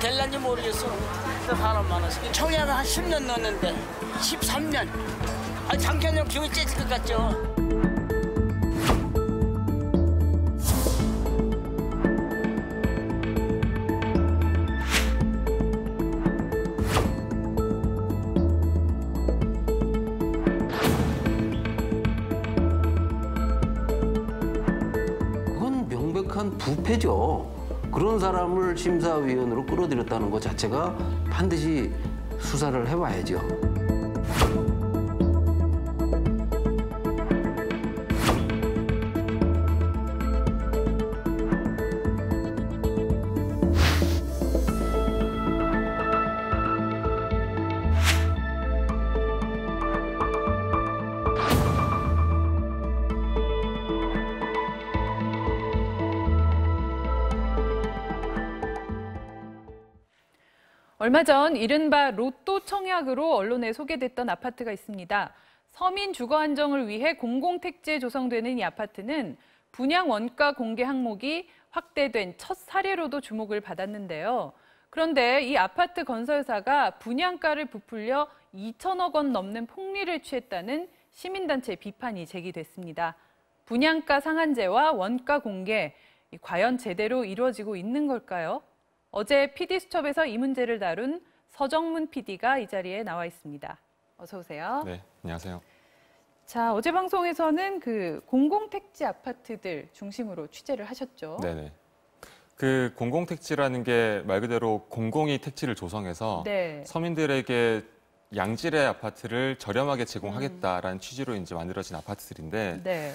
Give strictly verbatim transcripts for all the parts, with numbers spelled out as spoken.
될란지 모르겠어. 사람 많아서. 청약을 한 십 년 넣었는데 십삼 년. 아, 장편형 기분이 째질 것 같죠. 명백한 부패죠. 그런 사람을 심사위원으로 끌어들였다는 것 자체가 반드시 수사를 해봐야죠. 얼마 전 이른바 로또 청약으로 언론에 소개됐던 아파트가 있습니다. 서민 주거 안정을 위해 공공택지에 조성되는 이 아파트는 분양 원가 공개 항목이 확대된 첫 사례로도 주목을 받았는데요. 그런데 이 아파트 건설사가 분양가를 부풀려 이천억 원 넘는 폭리를 취했다는 시민단체 비판이 제기됐습니다. 분양가 상한제와 원가 공개, 과연 제대로 이루어지고 있는 걸까요? 어제 피디수첩에서 이 문제를 다룬 서정문 피디가 이 자리에 나와 있습니다. 어서 오세요. 네, 안녕하세요. 자, 어제 방송에서는 그 공공택지 아파트들 중심으로 취재를 하셨죠? 네네. 그 공공택지라는 게 말 그대로 공공이 택지를 조성해서 네. 서민들에게 양질의 아파트를 저렴하게 제공하겠다라는 음. 취지로 이제 만들어진 아파트들인데 네.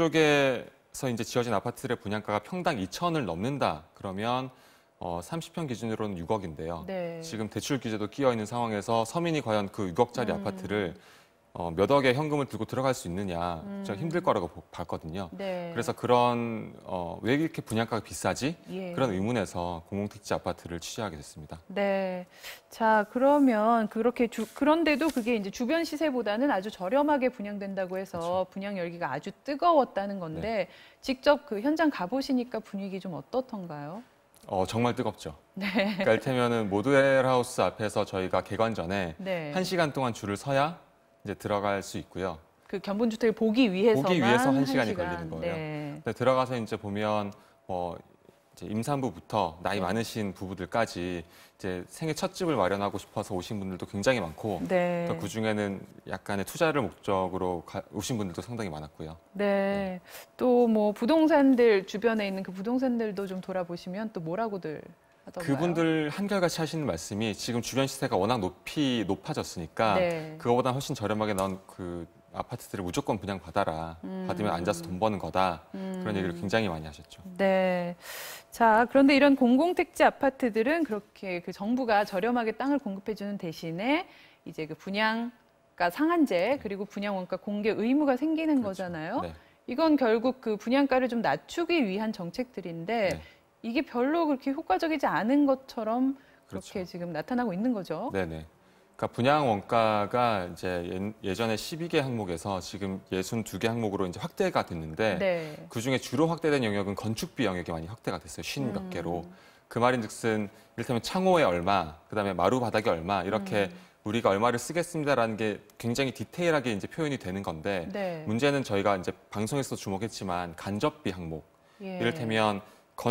그쪽에서 이제 지어진 아파트들의 분양가가 평당 이천을 넘는다 그러면 어, 삼십 평 기준으로는 육억인데요. 네. 지금 대출 규제도 끼어 있는 상황에서 서민이 과연 그 육억짜리 음. 아파트를 어, 몇 억의 현금을 들고 들어갈 수 있느냐 음. 좀 힘들 거라고 봤거든요. 네. 그래서 그런 어, 왜 이렇게 분양가가 비싸지? 예. 그런 의문에서 공공택지 아파트를 취재하게 됐습니다. 네. 자, 그러면 그렇게 주, 그런데도 그게 이제 주변 시세보다는 아주 저렴하게 분양된다고 해서 그렇죠. 분양 열기가 아주 뜨거웠다는 건데 네. 직접 그 현장 가보시니까 분위기 좀 어떻던가요? 어, 정말 뜨겁죠. 네. 그러니까 이를테면은 모드웰하우스 앞에서 저희가 개관 전에 네. 한 시간 동안 줄을 서야 이제 들어갈 수 있고요. 그 견본주택을 보기 위해서만 보기 위해서 한, 한 시간이 시간. 걸리는 거예요. 네. 근데 들어가서 이제 보면 뭐 이제 임산부부터 나이 네. 많으신 부부들까지 이제 생애 첫 집을 마련하고 싶어서 오신 분들도 굉장히 많고 네. 또 그 중에는 약간의 투자를 목적으로 가, 오신 분들도 상당히 많았고요. 네. 네. 또 뭐 부동산들 주변에 있는 그 부동산들도 좀 돌아보시면 또 뭐라고들 하던가요? 그분들 한결같이 하시는 말씀이 지금 주변 시세가 워낙 높이 높아졌으니까 네. 그거보다 훨씬 저렴하게 나온 그 아파트들을 무조건 분양받아라. 음. 받으면 앉아서 돈 버는 거다. 음. 그런 얘기를 굉장히 많이 하셨죠. 네. 자, 그런데 이런 공공택지 아파트들은 그렇게 그 정부가 저렴하게 땅을 공급해주는 대신에 이제 그 분양가 상한제 그리고 분양 원가 공개 의무가 생기는 그렇죠. 거잖아요. 네. 이건 결국 그 분양가를 좀 낮추기 위한 정책들인데 네. 이게 별로 그렇게 효과적이지 않은 것처럼 그렇게 그렇죠. 지금 나타나고 있는 거죠. 네네. 그러니까 분양 원가가 이제 예전에 십이 개 항목에서 지금 육십이 개 항목으로 이제 확대가 됐는데 네. 그중에 주로 확대된 영역은 건축비 영역이 많이 확대가 됐어요. 쉰 몇 개로. 음. 그 말인즉슨 이를테면 창호에 얼마, 그다음에 마루 바닥에 얼마 이렇게 음. 우리가 얼마를 쓰겠습니다라는 게 굉장히 디테일하게 이제 표현이 되는 건데 네. 문제는 저희가 이제 방송에서 주목했지만 간접비 항목. 예. 이를테면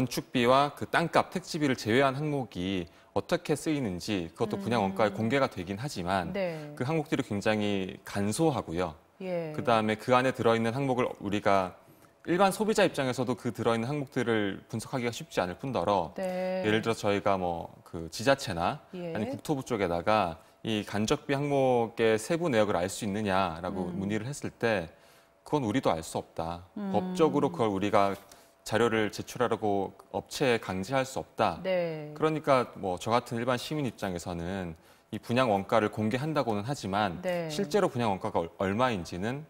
건축비와 그 땅값, 택지비를 제외한 항목이 어떻게 쓰이는지 그것도 분양 원가에 음. 공개가 되긴 하지만 네. 그 항목들이 굉장히 간소하고요. 예. 그다음에 그 안에 들어있는 항목을 우리가 일반 소비자 입장에서도 그 들어있는 항목들을 분석하기가 쉽지 않을 뿐더러 네. 예를 들어 저희가 뭐 그 지자체나 예. 아니면 국토부 쪽에다가 이 간접비 항목의 세부 내역을 알 수 있느냐라고 음. 문의를 했을 때 그건 우리도 알 수 없다. 음. 법적으로 그걸 우리가 자료를 제출하라고 업체에 강제할 수 없다. 네. 그러니까 뭐 저 같은 일반 시민 입장에서는 이 분양 원가를 공개한다고는 하지만 네. 실제로 분양 원가가 얼마인지는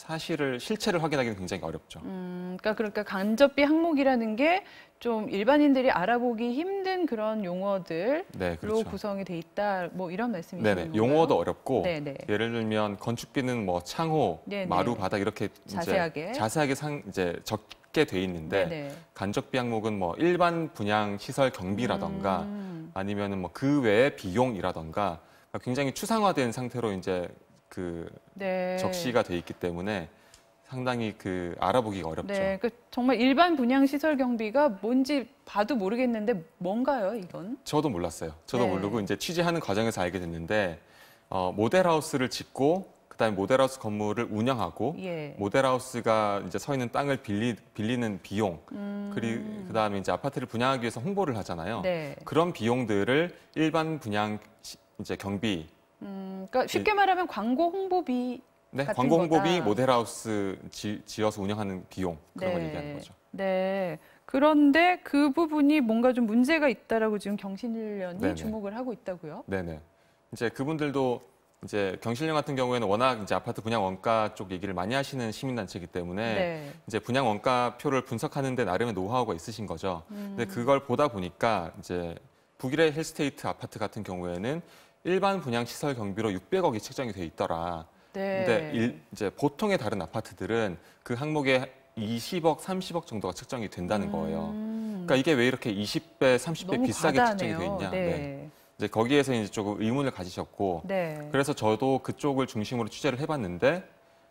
사실을 실체를 확인하기는 굉장히 어렵죠. 음, 그러니까 그러니까 간접비 항목이라는 게 좀 일반인들이 알아보기 힘든 그런 용어들로 네, 그렇죠. 구성이 돼 있다. 뭐 이런 말씀이신가요? 네네. 용어도 어렵고 네네. 예를 들면 건축비는 뭐 창호, 네네. 마루, 바닥 이렇게 자세하게 이제 자세하게 상 이제 적게 돼 있는데 네네. 간접비 항목은 뭐 일반 분양 시설 경비라던가 음. 아니면은 뭐 그 외의 비용이라던가 굉장히 추상화된 상태로 이제 그 네. 적시가 돼 있기 때문에 상당히 그 알아보기가 어렵죠. 네, 그 정말 일반 분양 시설 경비가 뭔지 봐도 모르겠는데 뭔가요, 이건? 저도 몰랐어요. 저도 네. 모르고 이제 취재하는 과정에서 알게 됐는데 어, 모델하우스를 짓고 그다음에 모델하우스 건물을 운영하고 예. 모델하우스가 이제 서 있는 땅을 빌리, 빌리는 비용 음. 그리고 그다음에 이제 아파트를 분양하기 위해서 홍보를 하잖아요. 네. 그런 비용들을 일반 분양 시- 이제 경비 음, 그러니까 쉽게 말하면 광고 홍보비 네, 같은 광고 홍보비, 거다. 모델하우스 지, 지어서 운영하는 비용 그런 걸 네. 얘기하는 거죠. 네. 그런데 그 부분이 뭔가 좀 문제가 있다라고 지금 경실련이 네네. 주목을 하고 있다고요? 네네. 이제 그분들도 이제 경실련 같은 경우에는 워낙 이제 아파트 분양 원가 쪽 얘기를 많이 하시는 시민단체이기 때문에 네. 이제 분양 원가표를 분석하는데 나름의 노하우가 있으신 거죠. 음. 근데 그걸 보다 보니까 이제 북일의 힐스테이트 아파트 같은 경우에는 일반 분양 시설 경비로 육백억이 책정이 돼 있더라. 네. 근데 일, 이제 보통의 다른 아파트들은 그 항목에 이십억, 삼십억 정도가 책정이 된다는 거예요. 음. 그러니까 이게 왜 이렇게 이십 배, 삼십 배 너무 비싸게 책정이 돼 과다하네요. 있냐. 네. 네. 이제 거기에서 이제 조금 의문을 가지셨고, 네. 그래서 저도 그쪽을 중심으로 취재를 해봤는데,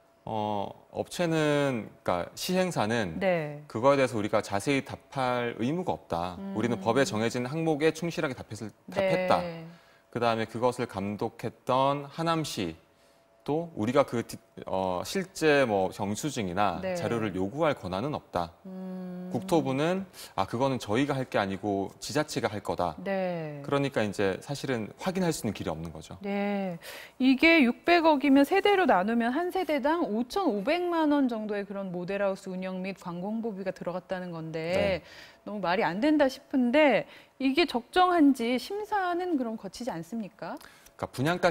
어, 업체는, 그러니까 시행사는 네. 그거에 대해서 우리가 자세히 답할 의무가 없다. 음. 우리는 법에 정해진 항목에 충실하게 답했을, 답했다. 네. 그 다음에 그것을 감독했던 하남시 또 우리가 그 디- 어, 실제 뭐 영수증이나 네. 자료를 요구할 권한은 없다. 음. 국토부는 아 그거는 저희가 할 게 아니고 지자체가 할 거다. 네. 그러니까 이제 사실은 확인할 수 있는 길이 없는 거죠. 네. 이게 육백억이면 세대로 나누면 한 세대당 오천오백만 원 정도의 그런 모델하우스 운영 및 광고 홍보비가 들어갔다는 건데 네. 너무 말이 안 된다 싶은데 이게 적정한지 심사는 그럼 거치지 않습니까? 그러니까 분양가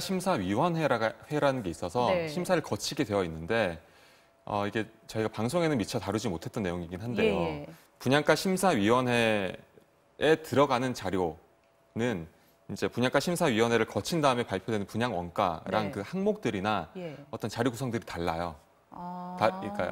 심사위원회라는 게 있어서 네. 심사를 거치게 되어 있는데 어, 이게 저희가 방송에는 미처 다루지 못했던 내용이긴 한데요. 예, 예. 분양가 심사위원회에 들어가는 자료는 이제 분양가 심사위원회를 거친 다음에 발표되는 분양 원가랑 네. 그 항목들이나 예. 어떤 자료 구성들이 달라요. 아. 다, 그러니까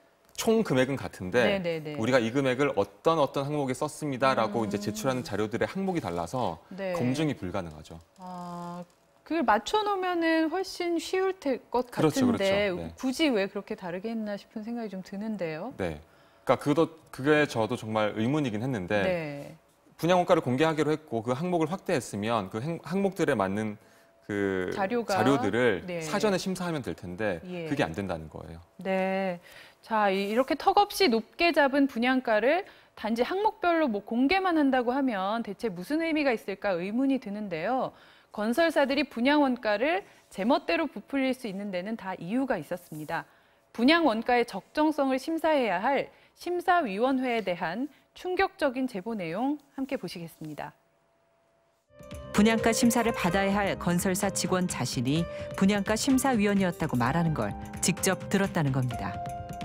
총 금액은 같은데 네네네. 우리가 이 금액을 어떤 어떤 항목에 썼습니다라고 음. 이제 제출하는 자료들의 항목이 달라서 네. 검증이 불가능하죠. 아, 그걸 맞춰놓으면은 훨씬 쉬울 테- 것 그렇죠, 같은데 그렇죠. 네. 굳이 왜 그렇게 다르게 했나 싶은 생각이 좀 드는데요. 네. 그러니까 그도 그게 저도 정말 의문이긴 했는데 네. 분양 원가를 공개하기로 했고 그 항목을 확대했으면 그 행- 항목들에 맞는 그 자료가, 자료들을 네. 사전에 심사하면 될 텐데 예. 그게 안 된다는 거예요. 네. 자, 이- 이렇게 턱없이 높게 잡은 분양가를 단지 항목별로 뭐 공개만 한다고 하면 대체 무슨 의미가 있을까 의문이 드는데요. 건설사들이 분양 원가를 제멋대로 부풀릴 수 있는 데는 다 이유가 있었습니다. 분양 원가의 적정성을 심사해야 할 심사위원회에 대한 충격적인 제보 내용 함께 보시겠습니다. 분양가 심사를 받아야 할 건설사 직원 자신이 분양가 심사위원이었다고 말하는 걸 직접 들었다는 겁니다.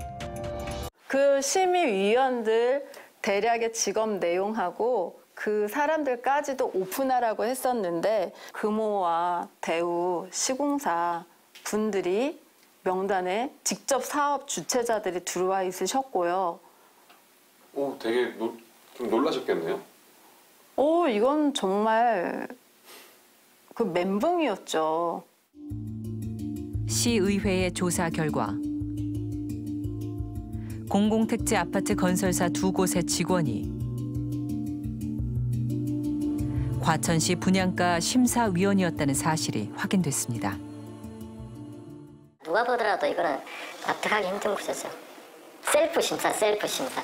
그 심의위원들 대략의 직업 내용하고 그 사람들까지도 오픈하라고 했었는데 금호와 대우, 시공사 분들이 명단에 직접 사업 주체자들이 들어와 있으셨고요. 오, 되게 노, 좀 놀라셨겠네요. 오, 이건 정말 그 멘붕이었죠. 시의회의 조사 결과 공공택지 아파트 건설사 두 곳의 직원이 과천시 분양가 심사위원이었다는 사실이 확인됐습니다. 누가 보더라도 이거는 납득하기 힘든 구조죠. 셀프 심사, 셀프 심사.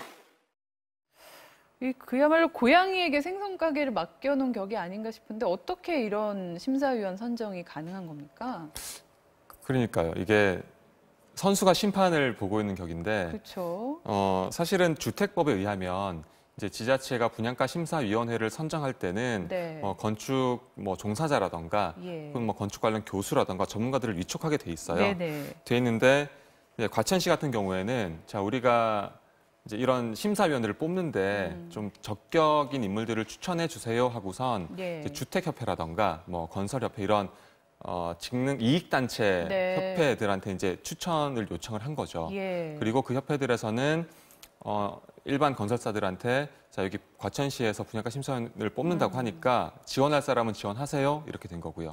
이 그야말로 고양이에게 생선 가게를 맡겨놓은 격이 아닌가 싶은데 어떻게 이런 심사위원 선정이 가능한 겁니까? 그러니까요. 이게 선수가 심판을 보고 있는 격인데 그렇죠. 어, 사실은 주택법에 의하면 이제 지자체가 분양가 심사위원회를 선정할 때는 네. 어, 건축 뭐 종사자라던가 예. 혹은 뭐 건축 관련 교수라던가 전문가들을 위촉하게 돼 있어요. 네네. 돼 있는데 이제 과천시 같은 경우에는 자 우리가 이제 이런 심사위원들을 뽑는데 음. 좀 적격인 인물들을 추천해 주세요 하고선 예. 이제 주택협회라던가 뭐 건설협회 이런 어, 직능 이익단체 네. 협회들한테 이제 추천을 요청을 한 거죠. 예. 그리고 그 협회들에서는 어, 일반 건설사들한테 자 여기 과천시에서 분양가 심사위원을 뽑는다고 음. 하니까 지원할 사람은 지원하세요 이렇게 된 거고요.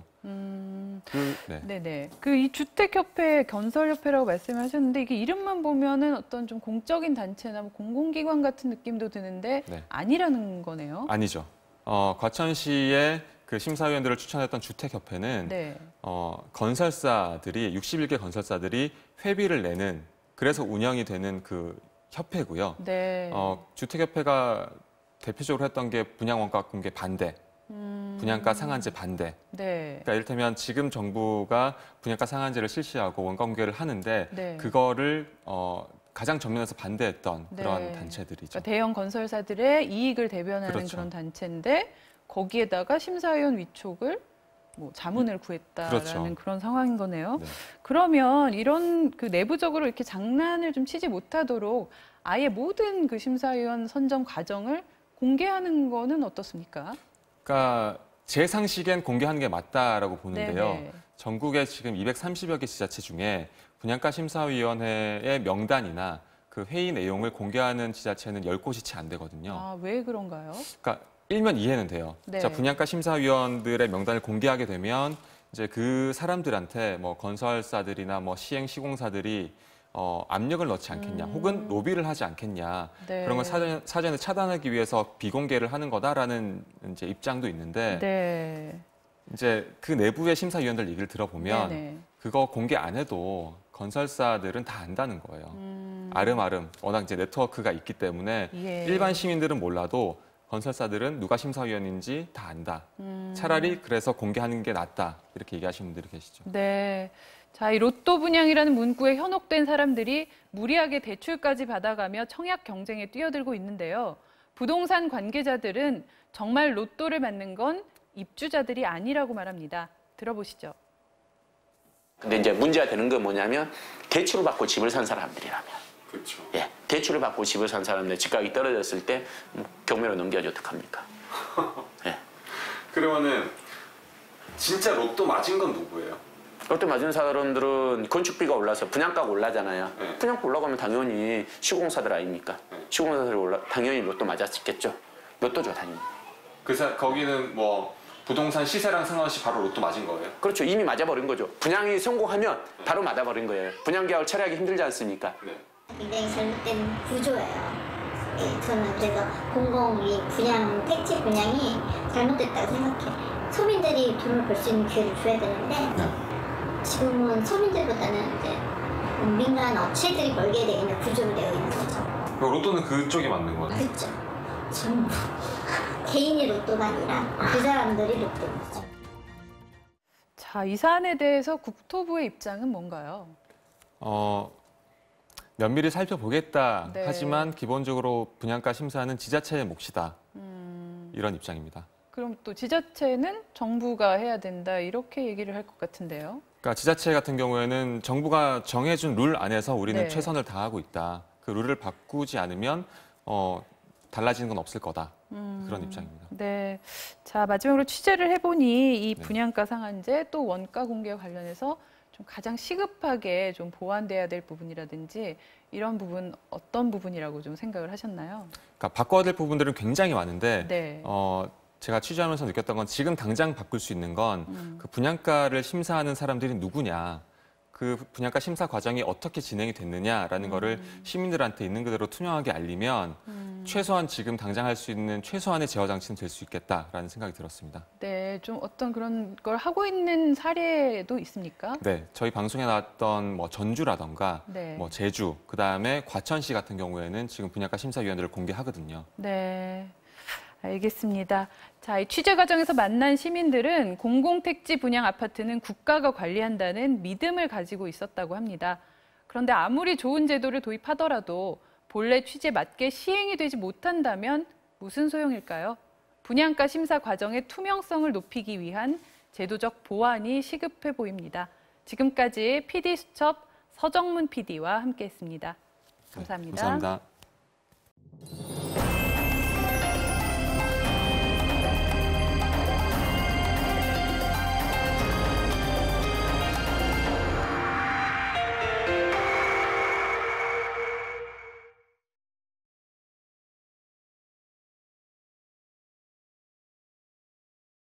음, 그, 네. 네네. 그 이 주택협회, 건설협회라고 말씀하셨는데 이게 이름만 보면은 어떤 좀 공적인 단체나 뭐 공공기관 같은 느낌도 드는데 네. 아니라는 거네요. 아니죠. 어, 과천시의 그 심사위원들을 추천했던 주택협회는 네. 어, 건설사들이 육십일 개 건설사들이 회비를 내는 그래서 운영이 되는 그 협회고요. 네. 어, 주택협회가 대표적으로 했던 게 분양원가 공개 반대, 음... 분양가 상한제 반대. 네. 그러니까 이를테면 지금 정부가 분양가 상한제를 실시하고 원가 공개를 하는데 네. 그거를 어, 가장 전면에서 반대했던 그런 네. 단체들이죠. 그러니까 대형 건설사들의 이익을 대변하는 그렇죠. 그런 단체인데 거기에다가 심사위원 위촉을 뭐 자문을 구했다라는 그렇죠. 그런 상황인 거네요. 네. 그러면 이런 그 내부적으로 이렇게 장난을 좀 치지 못하도록 아예 모든 그 심사위원 선정 과정을 공개하는 거는 어떻습니까? 그러니까 제 상식엔 공개하는 게 맞다라고 보는데요. 네네. 전국에 지금 이백삼십여 개 지자체 중에 분양가 심사위원회의 명단이나 그 회의 내용을 공개하는 지자체는 열 곳이 채 안 되거든요. 아, 왜 그런가요? 그러니까 일면 이해는 돼요. 네. 자, 분양가 심사위원들의 명단을 공개하게 되면 이제 그 사람들한테 뭐 건설사들이나 뭐 시행 시공사들이 어, 압력을 넣지 않겠냐, 음. 혹은 로비를 하지 않겠냐, 네. 그런 걸 사전, 사전에 차단하기 위해서 비공개를 하는 거다라는 이제 입장도 있는데 네. 이제 그 내부의 심사위원들 얘기를 들어보면 네네. 그거 공개 안 해도 건설사들은 다 안다는 거예요. 음. 아름아름 워낙 이제 네트워크가 있기 때문에 예. 일반 시민들은 몰라도 건설사들은 누가 심사위원인지 다 안다. 음. 차라리 그래서 공개하는 게 낫다. 이렇게 얘기하시는 분들이 계시죠. 네. 자, 이 로또 분양이라는 문구에 현혹된 사람들이 무리하게 대출까지 받아가며 청약 경쟁에 뛰어들고 있는데요. 부동산 관계자들은 정말 로또를 맞는 건 입주자들이 아니라고 말합니다. 들어보시죠. 근데 이제 문제가 되는 건 뭐냐면 대출을 받고 집을 산 사람들이라면. 그렇죠. 예, 대출을 받고 집을 산 사람들 집값이 떨어졌을 때 경매로 넘겨야지 어떡합니까? 예. 그러면은 진짜 로또 맞은 건 누구예요? 로또 맞은 사람들은 건축비가 올라서 분양가가 올라잖아요. 네. 분양가 올라가면 당연히 시공사들 아닙니까? 네. 시공사들이 올라 당연히 로또 맞았겠죠. 로또죠 당연히. 그래서 거기는 뭐 부동산 시세랑 상관없이 바로 로또 맞은 거예요? 그렇죠. 이미 맞아버린 거죠. 분양이 성공하면 바로 맞아버린 거예요. 분양 계약을 처리하기 힘들지 않습니까? 네. 굉장히 잘못된 구조예요. 예, 저는 그래서 공공 이 분양, 택지 분양이 잘못됐다고 생각해요. 소민들이 돈을 벌 수 있는 기회를 줘야 되는데 네. 지금은 소민들보다는 이제 민간 업체들이 벌게 돼 있는 구조로 되어 있는 거죠. 로또는 그쪽이 맞는 거네. 그렇죠. 전부 개인이 로또가 아니라 그 사람들이 로또죠. 자, 이 사안에 대해서 국토부의 입장은 뭔가요? 어, 면밀히 살펴보겠다. 네. 하지만 기본적으로 분양가 심사는 지자체의 몫이다. 음, 이런 입장입니다. 그럼 또 지자체는 정부가 해야 된다 이렇게 얘기를 할 것 같은데요. 그러니까 지자체 같은 경우에는 정부가 정해준 룰 안에서 우리는 네. 최선을 다하고 있다. 그 룰을 바꾸지 않으면 어, 달라지는 건 없을 거다. 음, 그런 입장입니다. 네. 자, 마지막으로 취재를 해보니 이 네. 분양가 상한제 또 원가 공개와 관련해서 좀 가장 시급하게 좀 보완돼야 될 부분이라든지 이런 부분 어떤 부분이라고 좀 생각을 하셨나요? 그러니까 바꿔야 될 부분들은 굉장히 많은데 네. 어, 제가 취재하면서 느꼈던 건 지금 당장 바꿀 수 있는 건 그 음. 분양가를 심사하는 사람들이 누구냐, 그 분양가 심사 과정이 어떻게 진행이 됐느냐라는 음. 거를 시민들한테 있는 그대로 투명하게 알리면 음. 최소한 지금 당장 할 수 있는 최소한의 제어 장치는 될 수 있겠다라는 생각이 들었습니다. 네, 좀 어떤 그런 걸 하고 있는 사례도 있습니까? 네, 저희 방송에 나왔던 뭐 전주라던가 네. 뭐 제주, 그 다음에 과천시 같은 경우에는 지금 분양가 심사위원들을 공개하거든요. 네, 알겠습니다. 자, 이 취재 과정에서 만난 시민들은 공공택지 분양 아파트는 국가가 관리한다는 믿음을 가지고 있었다고 합니다. 그런데 아무리 좋은 제도를 도입하더라도 본래 취지에 맞게 시행이 되지 못한다면 무슨 소용일까요? 분양가 심사 과정의 투명성을 높이기 위한 제도적 보완이 시급해 보입니다. 지금까지 피디수첩 서정문 피디와 함께했습니다. 감사합니다. 네, 감사합니다.